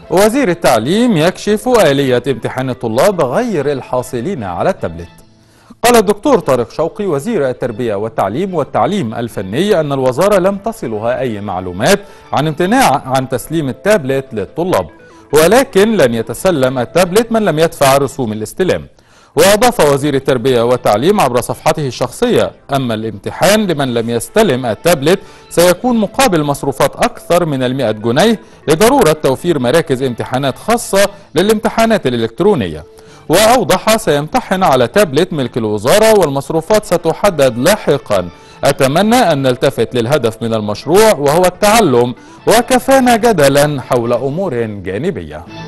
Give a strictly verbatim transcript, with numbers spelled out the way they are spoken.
وزير التعليم يكشف آلية امتحان الطلاب غير الحاصلين على التابلت. قال الدكتور طارق شوقي وزير التربية والتعليم والتعليم الفني أن الوزارة لم تصلها أي معلومات عن امتناع عن تسليم التابلت للطلاب، ولكن لن يتسلم التابلت من لم يدفع رسوم الاستلام. وأضاف وزير التربية والتعليم عبر صفحته الشخصية: أما الامتحان لمن لم يستلم التابلت سيكون مقابل مصروفات أكثر من المئة جنيه لضرورة توفير مراكز امتحانات خاصة للامتحانات الإلكترونية. وأوضح: سيمتحن على تابلت ملك الوزارة والمصروفات ستحدد لاحقا. أتمنى أن نلتفت للهدف من المشروع وهو التعلم، وكفانا جدلا حول أمور جانبية.